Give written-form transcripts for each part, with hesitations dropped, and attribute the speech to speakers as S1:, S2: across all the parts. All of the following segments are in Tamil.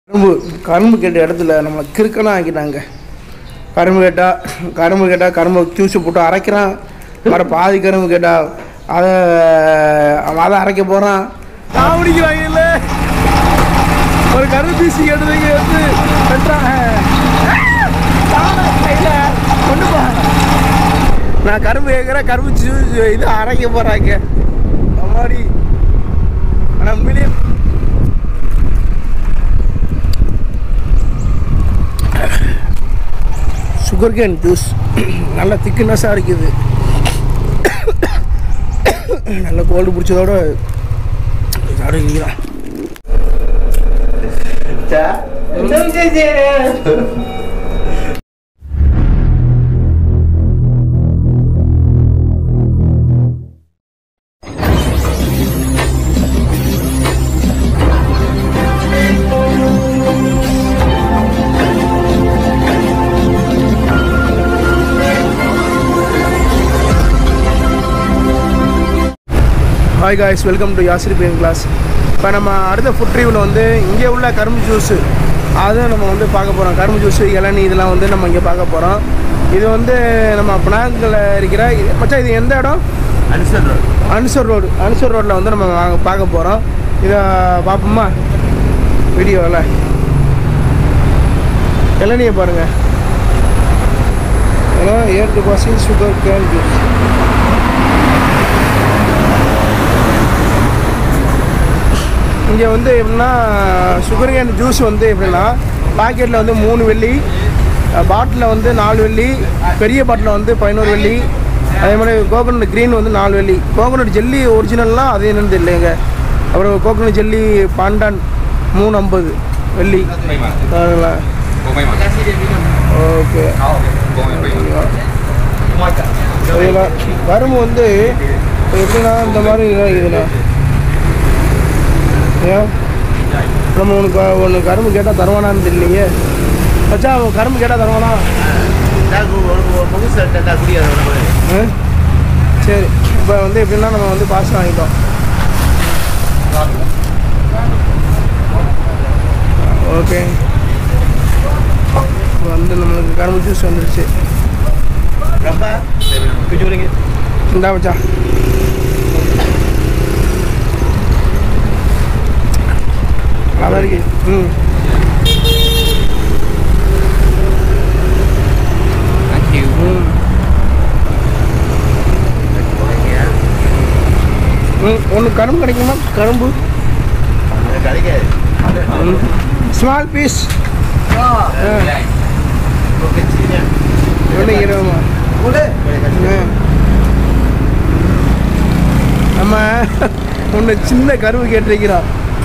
S1: கரும்பு கேட்ட இடத்துல நம்மளை கிறுக்கெல்லாம் ஆக்கிட்டாங்க. கரும்பு கேட்டால் கரும்பை ஜூஸு போட்டு அரைக்கிறான். மறு பாதி கரும்பு கேட்டால் அதை அரைக்க போகிறான். காவடிக்கிறாங்க. இல்லை ஒரு கரும்பு பீசி கேட்டதுக்கு வந்து கட்டுறாங்க. கொண்டு போகிறாங்க. நான் கரும்பு கேட்குறேன், கரும்பு ஜூஸ் இது அரைக்க போகிறாங்க. மாதிரி ஆனால் மீடியம் சுகர் கேன் ஜூஸ் நல்லா திக்னஸாக இருக்குது. நல்லா கோல்டு பிடிச்சதோட சாப்பிடுங்கிறான். ஹாய் காய்ஸ், வெல்கம் டு யாசிரி பெயின் கிளாஸ். இப்போ நம்ம அடுத்த ஃபுட் ரிவ்யூவில் வந்து இங்கே உள்ள கரும்பு ஜூஸு அதுவும் நம்ம வந்து பார்க்க போகிறோம். கரும்பு ஜூஸு, இளநீ இதெல்லாம் வந்து நம்ம இங்கே பார்க்க போகிறோம். இது வந்து நம்ம பினாங்கில் இருக்கிற மச்சான், இது எந்த இடம்? அன்சர் ரோடில் வந்து நம்ம பார்க்க போகிறோம். இதை பார்ப்போமா வீடியோவில்? இளநியை பாருங்கள். இதெல்லாம் ஏர் டெபாசிட் சுகர் கேன் ஜூஸ். இங்கே வந்து எப்படின்னா சுகர் கேன் ஜூஸ் வந்து எப்படின்னா பாக்கெட்டில் வந்து 3 வெள்ளி, பாட்டிலில் வந்து 4 வெள்ளி, பெரிய பாட்டிலில் வந்து 11 வெள்ளி. அதே மாதிரி கோகோனட் க்ரீன் வந்து 4 வெள்ளி. கோகோனட் ஜெல்லி ஒரிஜினல்லாம் அது என்னென்னு தெரியலைங்க. அப்புறம் கோகோனட் ஜெல்லி பாண்டான் 350 வெள்ளி. ஓகே, கரும்பு வந்து எப்படின்னா இந்த மாதிரி இதுண்ணா. ஏன் நம்ம ஒன்று கரும்பு கேட்டால் தருவானான்னு தெரியலையே. வச்சா அவன் கரும்பு கேட்டால் தருவானா? சரி, இப்போ வந்து எப்படின்னா நம்ம வந்து பாஸ் வாங்கிட்டோம். ஓகே, இப்போ வந்து நம்மளுக்கு கரும்பு ஜூஸ் வந்துடுச்சு. இந்தா வச்சா நல்லா இருக்கு. ஒன்று கரும்பு கிடைக்குமா? கரும்பு கிடைக்காது. ஸ்மால் பீஸ் எவ்வளோ? 20. நம்ம ஒன்று சின்ன கரும்பு கேட்டிருக்கிறோம்.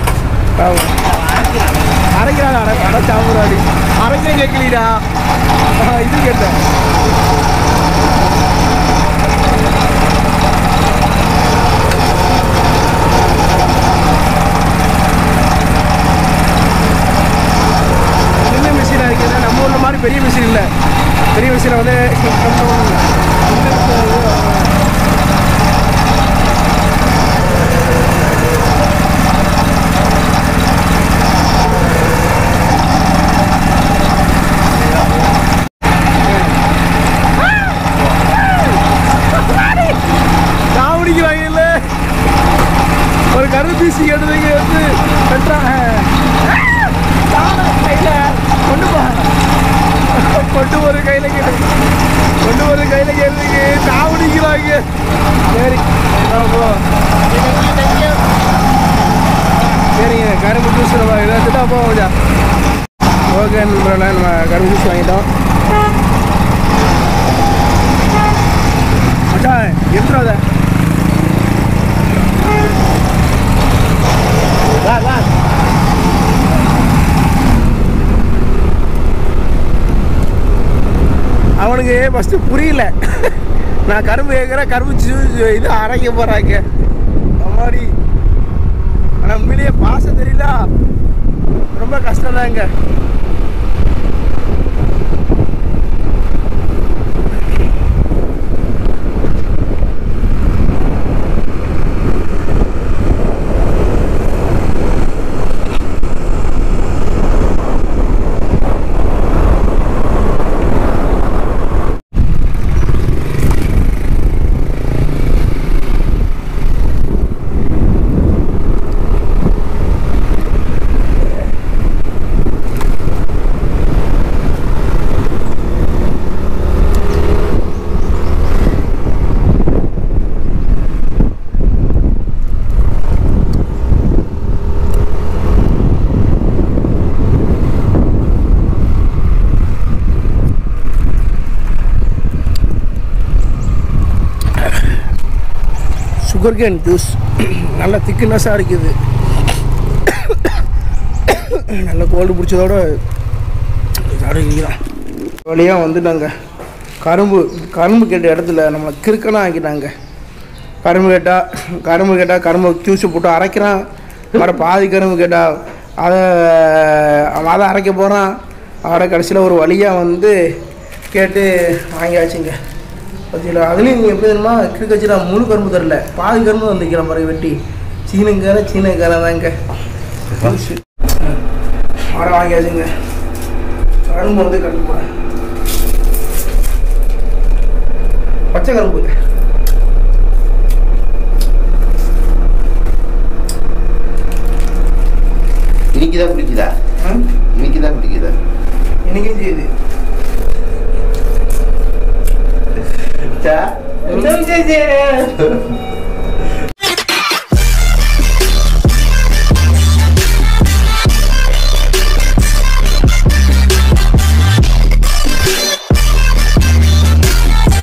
S1: அரைக்கிறாங்க. அரைச்சாமுறாடி அரைக்கிற கேட்கலீடா. இது கேட்டேன். சின்ன மிஷினாக இருக்குது. நம்ம ஊரில் மாதிரி பெரிய மிஷின் இல்லை. பெரிய மிஷினை வந்து ஒரு கரும்பு பீசி கேட்டதுக்கு வந்து கட்டுறாங்க. கொண்டு போகிற கையில் கேட்டதுக்கு தாவடிக்கிறாங்க. சரி சரிங்க, கரும்பு ஜூஸ் நம்ம இதை எடுத்துட்டா போவோம். ஓகே, நம்ம கரும்பு ஜூஸ் வாங்கிட்டோம். மச்சான் எடுத்துடாத. அவனுக்கு ஃபஸ்ட்டு புரியல. நான் கரும்பு கேட்குறேன், கரும்பு ஜூஸ் இது அரைக்க போகிறாங்க மாதிரி. ஆனால் உண்மையிலேயே பாசம் தெரியல, ரொம்ப கஷ்டம் தாங்க. சுகர் கேன் ஜூஸ் நல்லா திக்னஸாக இருக்குது. நல்ல கோல்டு பிடிச்சதோட சாப்பிடுதான். வழியாக வந்து நாங்கள் கரும்பு கேட்ட இடத்துல நம்மளை கிறுக்கனா ஆக்கிட்டாங்க. கரும்பு கேட்டால் கரும்பு ஜூஸு போட்டு அரைக்கிறான். மறு பாதி கரும்பு கேட்டால் அதை அரைக்க போகிறான். அவரை கடைசியில் ஒரு வழியாக வந்து கேட்டு வாங்கியாச்சுங்க. பார்த்தீங்களா? அதுலேயும் நீங்கள் எப்படி தெரியுமா கிறுக்கச்சு நான் முழு கரும்பு தரல, பாதி கரும்பு வந்துக்கிற மாதிரி வெட்டி சீனக்கார தாங்க ஜூஸு அவரை வாங்கியாச்சுங்க. கரும்பு வந்து கரும்பு பச்சை கரும்பு
S2: இன்னைக்குதான் பிடிக்குதா? இன்னைக்குதான் பிடிக்குதா?
S1: இன்னைக்கும் செய்யுது.